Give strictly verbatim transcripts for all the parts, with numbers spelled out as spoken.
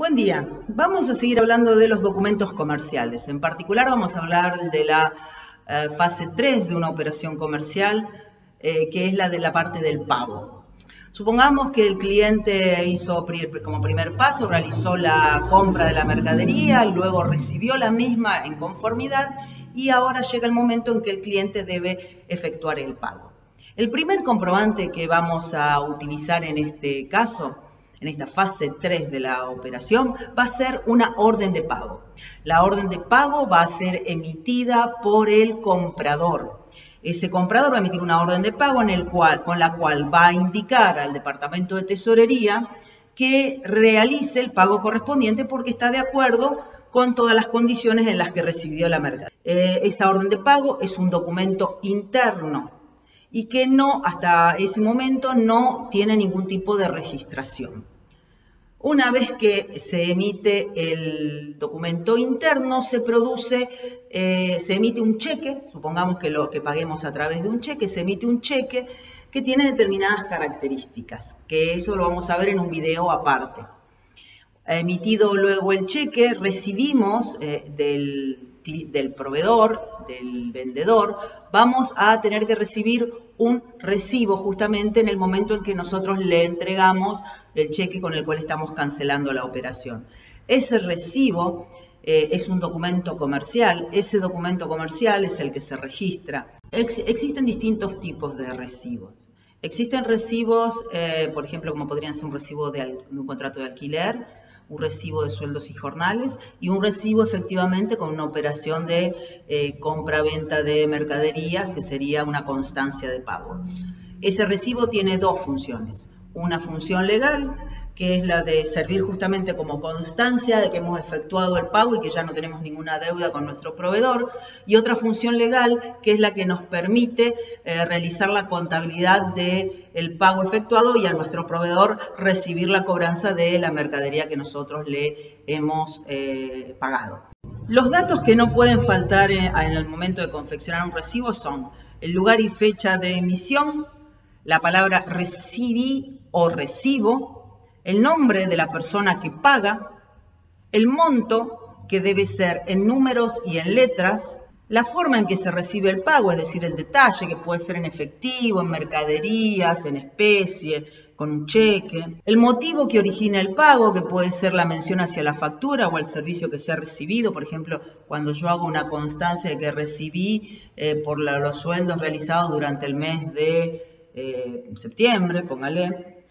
Buen día. Vamos a seguir hablando de los documentos comerciales. En particular vamos a hablar de la eh, fase tres de una operación comercial, eh, que es la de la parte del pago. Supongamos que el cliente hizo como primer paso, realizó la compra de la mercadería, luego recibió la misma en conformidad y ahora llega el momento en que el cliente debe efectuar el pago. El primer comprobante que vamos a utilizar en este caso, en esta fase tres de la operación, va a ser una orden de pago. La orden de pago va a ser emitida por el comprador. Ese comprador va a emitir una orden de pago en el cual, con la cual va a indicar al Departamento de Tesorería que realice el pago correspondiente porque está de acuerdo con todas las condiciones en las que recibió la mercadería. Eh, esa orden de pago es un documento interno y que no, hasta ese momento no tiene ningún tipo de registración. Una vez que se emite el documento interno, se produce, eh, se emite un cheque, supongamos que lo que paguemos a través de un cheque, se emite un cheque que tiene determinadas características, que eso lo vamos a ver en un video aparte. Emitido luego el cheque, recibimos eh, del, del proveedor, del vendedor, vamos a tener que recibir un recibo justamente en el momento en que nosotros le entregamos el cheque con el cual estamos cancelando la operación. Ese recibo eh, es un documento comercial, ese documento comercial es el que se registra. Ex existen distintos tipos de recibos. Existen recibos, eh, por ejemplo, como podrían ser un recibo de, de un contrato de alquiler, un recibo de sueldos y jornales y un recibo efectivamente con una operación de eh, compra-venta de mercaderías, que sería una constancia de pago. Ese recibo tiene dos funciones. Una función legal, que es la de servir justamente como constancia de que hemos efectuado el pago y que ya no tenemos ninguna deuda con nuestro proveedor, y otra función legal, que es la que nos permite eh, realizar la contabilidad del pago efectuado y a nuestro proveedor recibir la cobranza de la mercadería que nosotros le hemos eh, pagado. Los datos que no pueden faltar en, en el momento de confeccionar un recibo son el lugar y fecha de emisión, la palabra recibí o recibo, el nombre de la persona que paga, el monto, que debe ser en números y en letras, la forma en que se recibe el pago, es decir, el detalle, que puede ser en efectivo, en mercaderías, en especie, con un cheque, el motivo que origina el pago, que puede ser la mención hacia la factura o al servicio que se ha recibido. Por ejemplo, cuando yo hago una constancia de que recibí eh, por la, los sueldos realizados durante el mes de Eh, septiembre, póngale,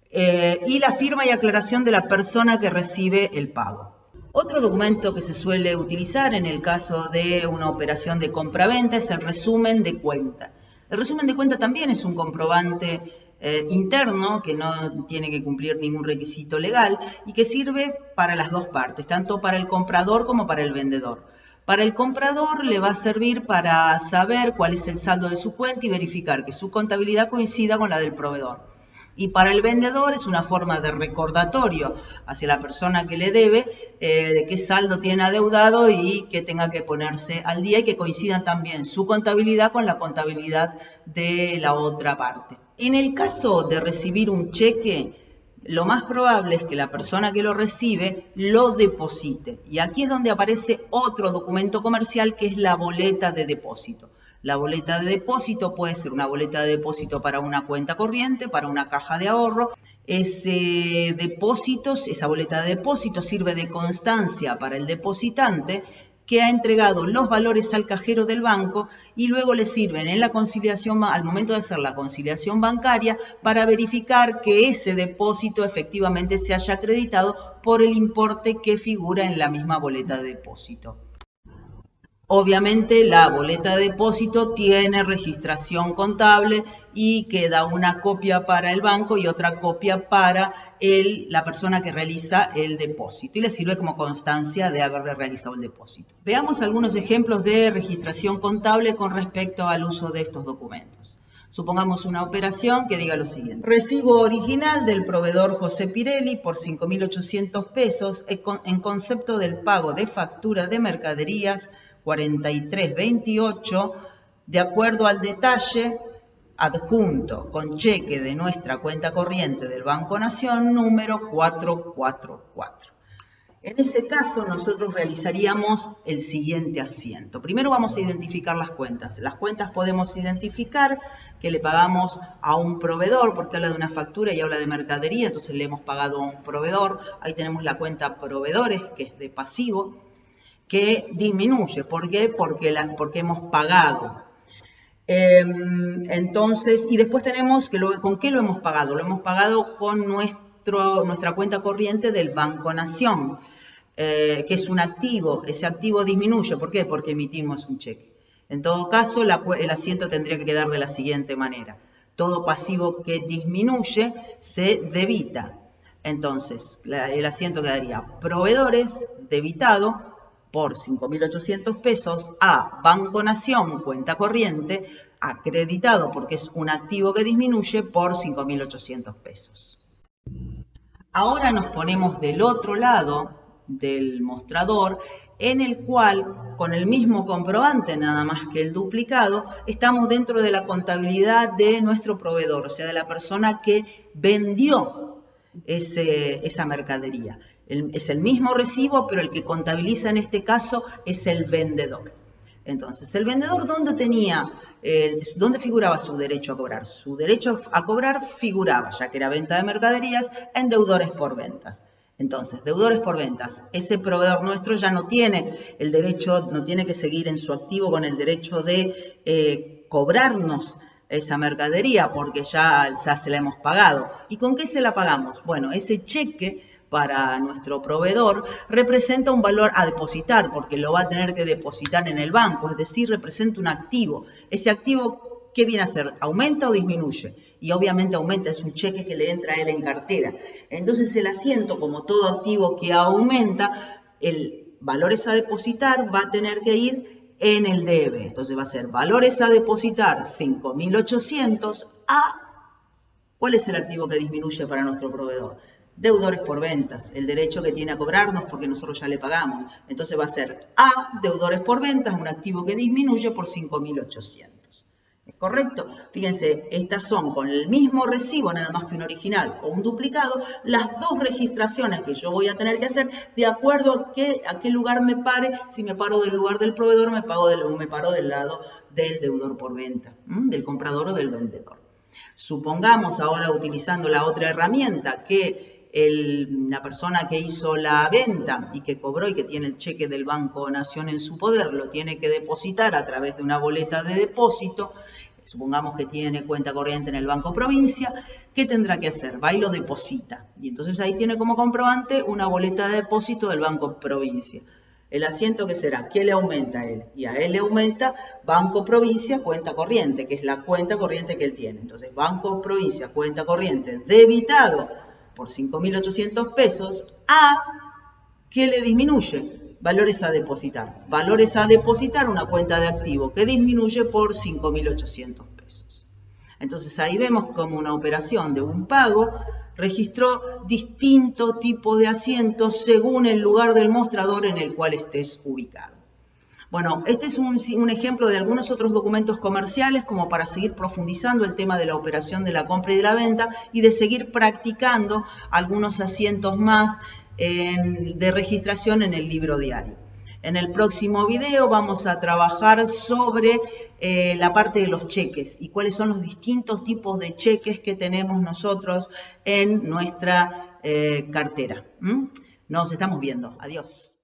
eh, y la firma y aclaración de la persona que recibe el pago. Otro documento que se suele utilizar en el caso de una operación de compra-venta es el resumen de cuenta. El resumen de cuenta también es un comprobante eh, interno que no tiene que cumplir ningún requisito legal y que sirve para las dos partes, tanto para el comprador como para el vendedor. Para el comprador le va a servir para saber cuál es el saldo de su cuenta y verificar que su contabilidad coincida con la del proveedor. Y para el vendedor es una forma de recordatorio hacia la persona que le debe eh, de qué saldo tiene adeudado y que tenga que ponerse al día y que coincida también su contabilidad con la contabilidad de la otra parte. En el caso de recibir un cheque, lo más probable es que la persona que lo recibe lo deposite. Y aquí es donde aparece otro documento comercial que es la boleta de depósito. La boleta de depósito puede ser una boleta de depósito para una cuenta corriente, para una caja de ahorro. Ese depósito, esa boleta de depósito sirve de constancia para el depositante que ha entregado los valores al cajero del banco y luego le sirven en la conciliación, al momento de hacer la conciliación bancaria, para verificar que ese depósito efectivamente se haya acreditado por el importe que figura en la misma boleta de depósito. Obviamente la boleta de depósito tiene registración contable y queda una copia para el banco y otra copia para el, la persona que realiza el depósito y le sirve como constancia de haber realizado el depósito. Veamos algunos ejemplos de registración contable con respecto al uso de estos documentos. Supongamos una operación que diga lo siguiente. Recibo original del proveedor José Pirelli por cinco mil ochocientos pesos en concepto del pago de factura de mercaderías cuarenta y tres veintiocho de acuerdo al detalle adjunto con cheque de nuestra cuenta corriente del Banco Nación número cuatrocientos cuarenta y cuatro. En ese caso, nosotros realizaríamos el siguiente asiento. Primero vamos a identificar las cuentas. Las cuentas podemos identificar que le pagamos a un proveedor, porque habla de una factura y habla de mercadería, entonces le hemos pagado a un proveedor. Ahí tenemos la cuenta proveedores, que es de pasivo, que disminuye. ¿Por qué? Porque, la, porque hemos pagado. Eh, entonces, y después tenemos, que lo, ¿con qué lo hemos pagado? Lo hemos pagado con nuestro, nuestra cuenta corriente del Banco Nación, eh, que es un activo. Ese activo disminuye. ¿Por qué? Porque emitimos un cheque. En todo caso, la, el asiento tendría que quedar de la siguiente manera. Todo pasivo que disminuye se debita. Entonces, la, el asiento quedaría proveedores debitado por cinco mil ochocientos pesos a Banco Nación, cuenta corriente, acreditado porque es un activo que disminuye por cinco mil ochocientos pesos. Ahora nos ponemos del otro lado del mostrador, en el cual, con el mismo comprobante, nada más que el duplicado, estamos dentro de la contabilidad de nuestro proveedor, o sea, de la persona que vendió ese, esa mercadería. El, es el mismo recibo, pero el que contabiliza en este caso es el vendedor. Entonces, ¿el vendedor dónde tenía, eh, dónde figuraba su derecho a cobrar? Su derecho a cobrar figuraba, ya que era venta de mercaderías, en deudores por ventas. Entonces, deudores por ventas, ese proveedor nuestro ya no tiene el derecho, no tiene que seguir en su activo con el derecho de eh, cobrarnos esa mercadería, porque ya, ya se la hemos pagado. ¿Y con qué se la pagamos? Bueno, ese cheque para nuestro proveedor representa un valor a depositar, porque lo va a tener que depositar en el banco, es decir, representa un activo. Ese activo, ¿qué viene a hacer? ¿Aumenta o disminuye? Y obviamente aumenta, es un cheque que le entra a él en cartera. Entonces el asiento, como todo activo que aumenta, el valores a depositar va a tener que ir en el debe. Entonces va a ser valores a depositar cinco mil ochocientos a... ¿Cuál es el activo que disminuye para nuestro proveedor? Deudores por ventas, el derecho que tiene a cobrarnos porque nosotros ya le pagamos. Entonces va a ser A, deudores por ventas, un activo que disminuye por cinco mil ochocientos. ¿Es correcto? Fíjense, estas son con el mismo recibo, nada más que un original o un duplicado, las dos registraciones que yo voy a tener que hacer de acuerdo a qué, a qué lugar me pare. Si me paro del lugar del proveedor, me, pago del, me paro del lado del deudor por venta, ¿m? Del comprador o del vendedor. Supongamos ahora, utilizando la otra herramienta, que El, la persona que hizo la venta y que cobró y que tiene el cheque del Banco Nación en su poder, lo tiene que depositar a través de una boleta de depósito. Supongamos que tiene cuenta corriente en el Banco Provincia. ¿Qué tendrá que hacer? Va y lo deposita. Y entonces ahí tiene como comprobante una boleta de depósito del Banco Provincia. El asiento, ¿qué será? ¿Qué le aumenta a él? Y a él le aumenta Banco Provincia, cuenta corriente, que es la cuenta corriente que él tiene. Entonces, Banco Provincia, cuenta corriente, debitado por cinco mil ochocientos pesos, a que le disminuye valores a depositar. Valores a depositar, una cuenta de activo que disminuye por cinco mil ochocientos pesos. Entonces ahí vemos como una operación de un pago registró distinto tipo de asientos según el lugar del mostrador en el cual estés ubicado. Bueno, este es un, un ejemplo de algunos otros documentos comerciales como para seguir profundizando el tema de la operación de la compra y de la venta y de seguir practicando algunos asientos más en, de registración en el libro diario. En el próximo video vamos a trabajar sobre eh, la parte de los cheques y cuáles son los distintos tipos de cheques que tenemos nosotros en nuestra eh, cartera. ¿Mm? Nos estamos viendo. Adiós.